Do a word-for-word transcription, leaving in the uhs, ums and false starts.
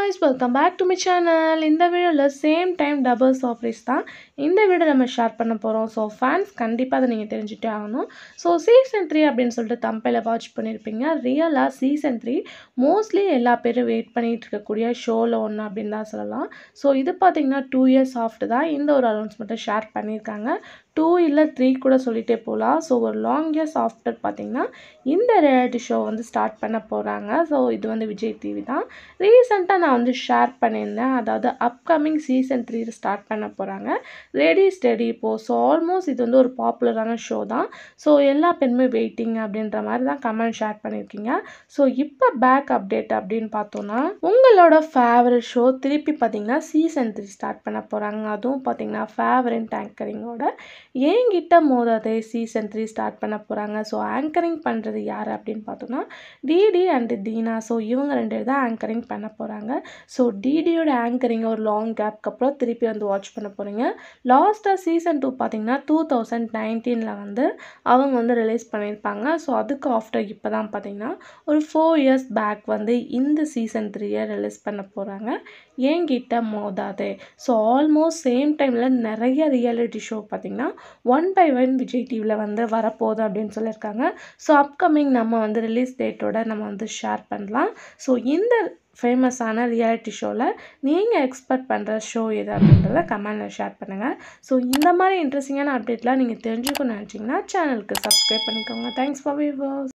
guys, welcome back to my channel. இந்த வீடியோல same time double surprise தான் இந்த வீடியோ நம்ம ஷேர் பண்ண போறோம். ஸோ ஃபேன்ஸ் கண்டிப்பாக அதை நீங்கள் தெரிஞ்சுட்டே ஆகணும். ஸோ சீசன் த்ரீ அப்படின்னு சொல்லிட்டு தம்பையில் வாட்ச் பண்ணியிருப்பீங்க. ரியலாக சீசன் த்ரீ மோஸ்ட்லி எல்லா பேரும் வெயிட் பண்ணிட்டு இருக்கக்கூடிய ஷோவில் ஒன்று அப்படின்னு தான் சொல்லலாம். ஸோ இது பார்த்தீங்கன்னா டூ இயர்ஸ் ஆஃப்டர் தான் இந்த ஒரு அனௌன்ஸ்மெண்ட்டை ஷேர் பண்ணியிருக்காங்க. டூ இல்லை த்ரீ கூட சொல்லிகிட்டே போகலாம். ஸோ ஒரு லாங் இயர்ஸ் ஆஃப்டர் பார்த்தீங்கன்னா இந்த ரியாலிட்டி ஷோ வந்து ஸ்டார்ட் பண்ண போகிறாங்க. ஸோ இது வந்து விஜய் டிவி தான். ரீசெண்டாக நான் வந்து ஷேர் பண்ணியிருந்தேன். அதாவது அப்கமிங் சீசன் த்ரீ ஸ்டார்ட் பண்ண போகிறாங்க. ரெடி ஸ்டெடி இப்போது. ஸோ ஆல்மோஸ்ட் இது வந்து ஒரு பாப்புலரான ஷோ தான். ஸோ எல்லா பேருமே வெயிட்டிங் அப்படின்ற மாதிரி தான் கமெண்ட் ஷேர் பண்ணியிருக்கீங்க. ஸோ இப்போ பேக் அப்டேட் அப்படின்னு பார்த்தோன்னா உங்களோட ஃபேவரட் ஷோ திருப்பி பார்த்தீங்கன்னா சீசன் த்ரீ ஸ்டார்ட் பண்ண போகிறாங்க. அதுவும் பார்த்தீங்கன்னா ஃபேவரட் ஆங்கரிங்கோட என்கிட்ட மோதாதே சீசன் த்ரீ ஸ்டார்ட் பண்ண போகிறாங்க. ஸோ ஆங்கரிங் பண்ணுறது யார் அப்படின்னு பார்த்தோன்னா டிடி அண்ட் தீனா. ஸோ இவங்க ரெண்டு பேர் தான் ஆங்கரிங் பண்ண போகிறாங்க. ஸோ டிடியோட ஆங்கரிங் ஒரு லாங் கேப்க்கு அப்புறம் திருப்பி வந்து வாட்ச் பண்ண போகிறீங்க. லாஸ்ட்டாக சீசன் டூ பார்த்தீங்கன்னா டூ தௌசண்ட் நைன்டீனில் வந்து அவங்க வந்து ரிலீஸ் பண்ணியிருப்பாங்க. ஸோ அதுக்கு ஆஃப்டர் இப்போ தான் பார்த்தீங்கன்னா ஒரு ஃபோர் இயர்ஸ் பேக் வந்து இந்த சீசன் த்ரீயை ரிலீஸ் பண்ண போகிறாங்க. என்கிட்ட மோதாதே. ஸோ ஆல்மோஸ்ட் சேம் டைமில் நிறைய ரியாலிட்டி ஷோ பார்த்தீங்கன்னா ஒன் பை ஒன் விஜய் டிவியில் வந்து வரப்போகுது அப்படின்னு சொல்லியிருக்காங்க. ஸோ அப்கமிங் நம்ம வந்து ரிலீஸ் டேட்டோட நம்ம வந்து ஷேர் பண்ணலாம். ஸோ இந்த ஃபேமஸான ரியாலிட்டி ஷோவில் நீங்கள் எக்ஸ்பெக்ட் பண்ணுற ஷோ எது அப்படின்றத கமெண்டில் ஷேர் பண்ணுங்கள். ஸோ இந்த மாதிரி இன்ட்ரெஸ்டிங்கான அப்டேட்லாம் நீங்கள் தெரிஞ்சுக்கணும்னு நினச்சிங்கன்னா சேனலுக்கு சப்ஸ்கிரைப் பண்ணிக்கோங்க. Thanks for viewers.